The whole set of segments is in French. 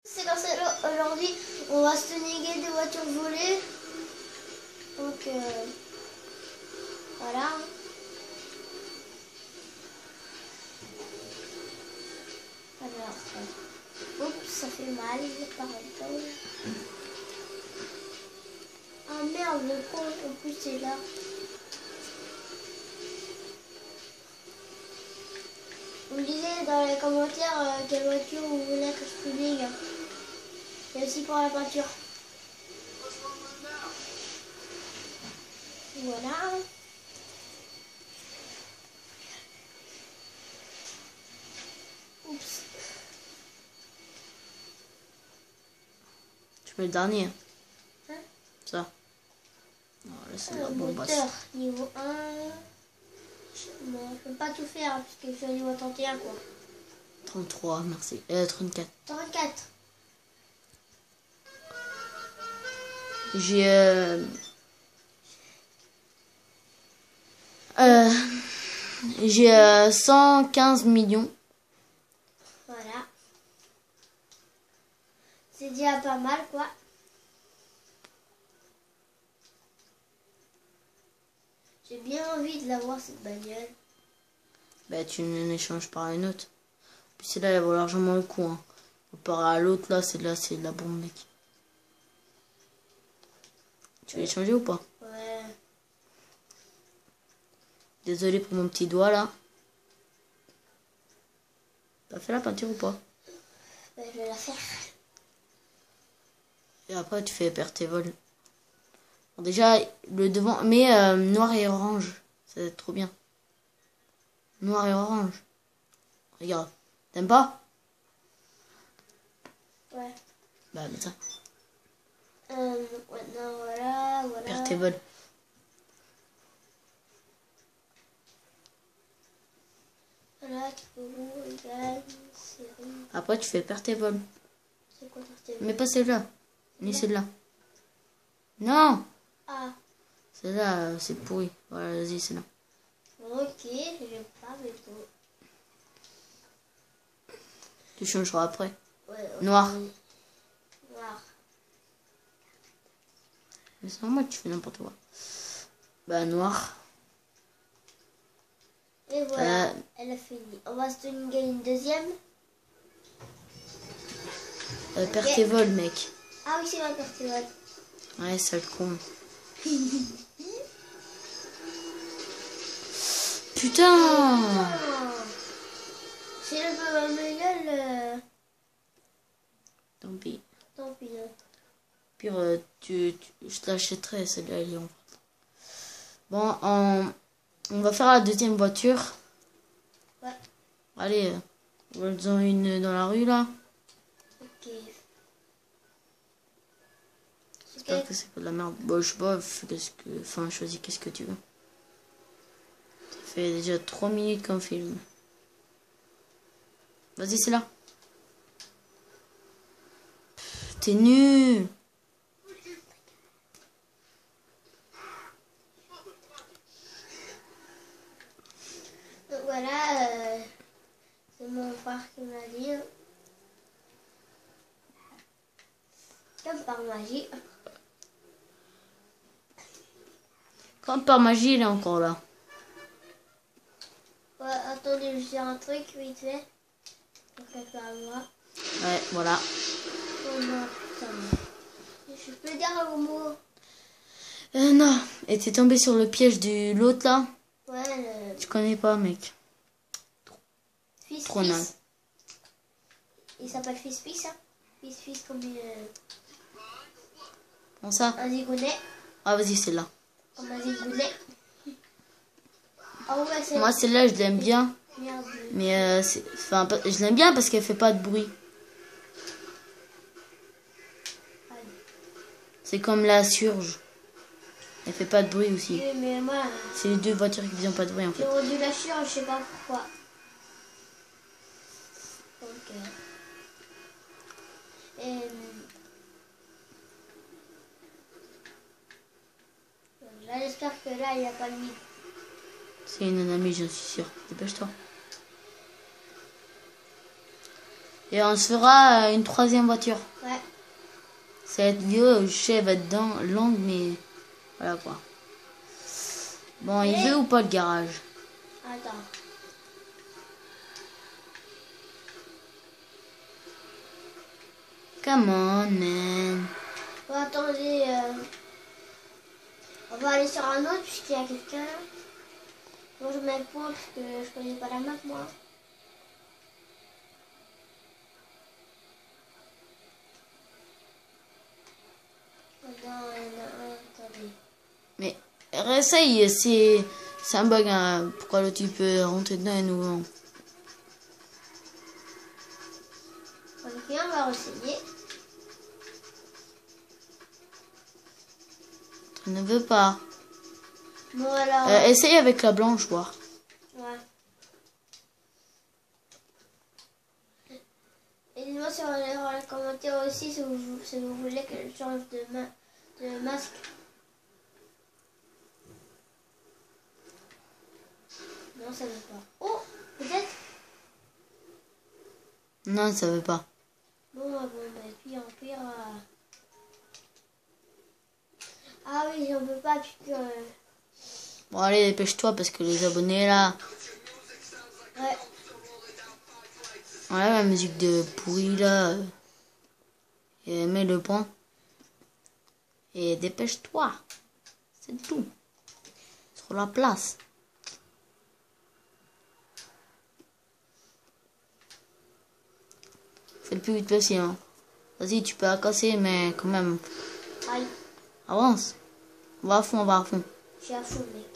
C'est lancé aujourd'hui, on va se néguer des voitures volées. Donc voilà. Alors, oups, ça fait mal, parenthèse. Ah merde, le con, en plus c'est là. Vous me disiez dans les commentaires quelle voiture vous voulez que je publie. Et aussi pour la peinture. Voilà. Oups. Tu mets le dernier. Hein? Ça. Non, là c'est la bombasse. Moteur niveau 1. Bon, je peux pas tout faire puisque je suis au niveau 31 quoi. 33, merci. 34. 34. J'ai 115 millions. Voilà. C'est déjà pas mal quoi. J'ai bien envie de l'avoir cette bagnole. Bah tu n'échanges par une autre. Puis celle-là elle vaut largement le coup. Hein. Comparé à l'autre là, celle-là c'est de la bombe mec. Tu veux échanger ou pas? Ouais. Désolé pour mon petit doigt là. T'as fait la peinture ou pas? Bah, je vais la faire. Et après tu fais perte et vol. Bon, déjà le devant, mais noir et orange. Ça va être trop bien. Noir et orange. Regarde. T'aimes pas? Ouais. Bah mais ça. Maintenant voilà. Perte et vol. Voilà, roux, égal, série. Après tu fais perte et vol. C'est quoi ta Mais pas celle-là. Ni celle-là. Non. Ah. Celle-là c'est pourri. Voilà, vas-y, celle-là. Ok, je pas mais tout. Tu changeras après. Ouais, Noir. Noir. Mais c'est normal que tu fais n'importe quoi. Bah noir. Et voilà, elle a fini. On va se donner une deuxième. Perte et vol mec. Ah oui, c'est ma perte et vol. Ouais, sale con. Putain. Si je veux ma gueule, Tant pis. tant pis. Pire, je te l'achèterai celle-là. Elle est en... Bon, on va faire la deuxième voiture. Ouais. Allez, on va en une dans la rue là. Ok. J'espère que c'est pas de la merde. Bon, je sais pas, enfin, choisis qu'est-ce que tu veux. Ça fait déjà 3 minutes qu'on filme. Vas-y, c'est là. T'es nul. Donc voilà, c'est mon frère qui m'a dit. Comme par magie. Comme par magie, il est encore là. Ouais, attendez, je dis un truc vite fait. Pour qu'elle soit à moi. Ouais, voilà. Oh non, putain. Je peux dire un mot. Non. Et t'es tombé sur le piège de l'autre là. Ouais, Tu connais pas, mec. Fils. Trop naze. Il s'appelle Fils, hein. Fils comme Bon ça. un zigounet. Ah, vas-y, celle-là. Comme un zigounet. Ah ouais, c'est... Moi, celle-là, je l'aime bien. Merde. Mais enfin, je l'aime bien parce qu'elle fait pas de bruit. C'est comme la Surge. Elle fait pas de bruit aussi. Oui, mais moi... C'est les deux voitures qui font pas de bruit en fait. J'ai rendu la chire, je sais pas pourquoi. Donc... là, j'espère que là, il n'y a pas de mine. C'est une amie, j'en suis sûre. Dépêche-toi. Et on se fera une troisième voiture. Ouais. Ça va être vieux, je sais, elle va être longue, mais voilà quoi. Bon, il veut ou pas le garage? Attends. Come on, man. Bon, attendez. On va aller sur un autre puisqu'il y a quelqu'un. Moi je mets le point parce que je connais pas la map moi. Non, il y en a un, attendez. Mais réessaye, c'est un bug. Hein. Pourquoi le type peut rentrer dedans et nous... Ok, on va essayer. Tu ne veux pas. Bon alors. Essaye avec la blanche, voir. Ouais. Et dites-moi sur les commentaires aussi si vous voulez que je change de masque. Non, ça veut pas. Oh, peut-être. Non, ça veut pas. Bon, bah, puis en pire. Ah oui, j'en peux pas, puisque. Bon, allez, dépêche-toi parce que les abonnés là. Ouais. Voilà la musique de pourri là. Et mets le point. Et dépêche-toi. C'est tout. Sur la place. Fais le plus vite possible. Hein. Vas-y, tu peux la casser, mais quand même. Aïe, Avance. On va à fond, on va à fond. je suis à fond, mec.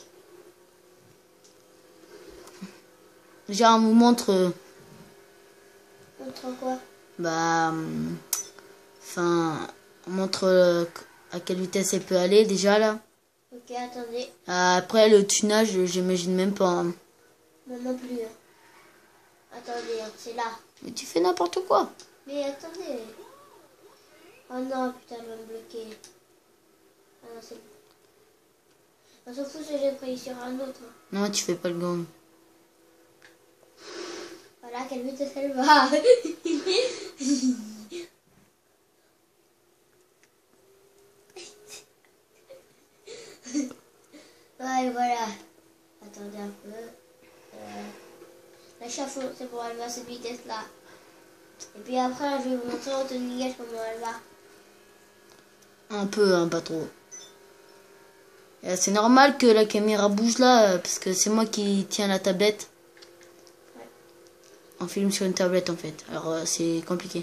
Déjà, on vous montre. Montre quoi? Bah. Enfin. On montre à quelle vitesse elle peut aller déjà là. Ok, attendez. Après, le tunage, j'imagine même pas. Hein. Moi non plus. Hein. Attendez, hein, c'est là. Mais tu fais n'importe quoi. Mais attendez. Oh non, putain, elle va me bloquer. Ah non, c'est bon. On s'en fout si j'ai pris sur un autre. Hein. Non, tu fais pas le gang. Voilà, quelle vitesse elle va. Ouais, voilà. Attendez un peu. La chafou, c'est bon, elle va à cette vitesse-là. Et puis après, je vais vous montrer en tenue gage comment elle va. Un peu, hein, pas trop. C'est normal que la caméra bouge là, parce que c'est moi qui tiens la tablette. Ouais. On filme sur une tablette en fait. Alors c'est compliqué.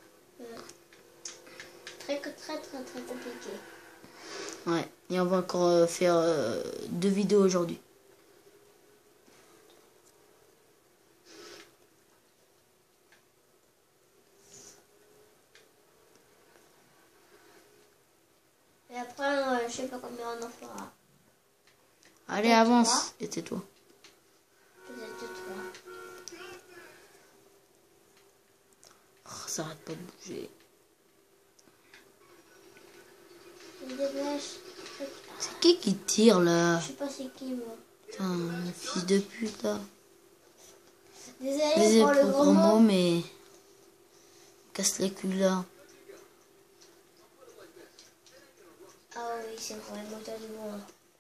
Très compliqué. Ouais. Et on va encore faire 2 vidéos aujourd'hui. Et après, je sais pas combien on en fera. Allez, Et avance. 3. Et tais-toi. Peut-être 3. Oh, ça arrête pas de bouger. Je me dépêche. C'est qui tire là? Je sais pas c'est qui moi. Putain, le fils de pute là. Désolé Désolé pour le pour le gros gros mot, mot. mais... Casse les couilles là. Ah oui, c'est vrai, le moteur du vent.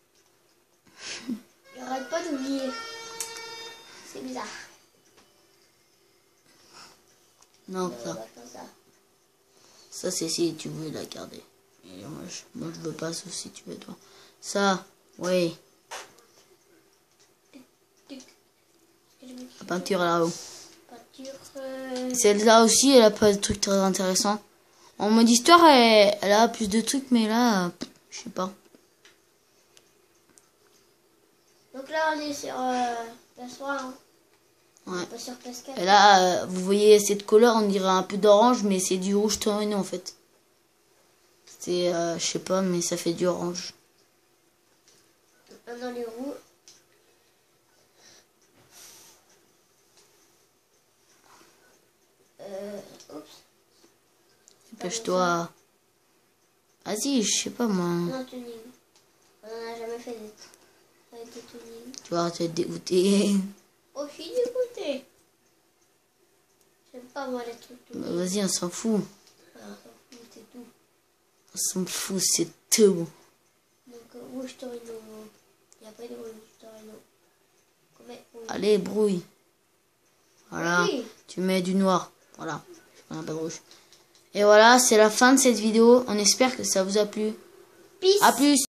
J'arrête pas d'oublier. C'est bizarre. Non, On ça. va faire ça. Ça, c'est si tu veux la garder. Et moi, je veux pas ça si tu veux, toi. Ça, oui. La peinture là-haut. Peinture. Celle-là aussi, elle a pas de trucs très intéressants. En mode histoire, elle a plus de trucs, mais là, je sais pas. Donc là, on est sur PS3. Hein. Ouais. Pas sur PS4. Et là, vous voyez cette couleur, on dirait un peu d'orange, mais c'est du rouge torino en fait. C'est, je sais pas, mais ça fait du orange. Maintenant, les roues. Oups. Dépêche-toi. Vas-y, je sais pas moi. Non, tuning. On en a jamais fait avec des tuning. Tu vas te dégoûter. Oh, je suis dégoûtée. J'aime pas moi les trucs tout. Bah, vas-y, on s'en fout. Voilà, on s'en fout, c'est tout. On s'en fout, c'est tout. Donc, rouge torino. Il n'y a pas de rouge torino. Rouge. Allez, brouille. Voilà. Oui. Tu mets du noir. Voilà. On n'a pas de rouge. Et voilà, c'est la fin de cette vidéo. On espère que ça vous a plu. Peace. À plus.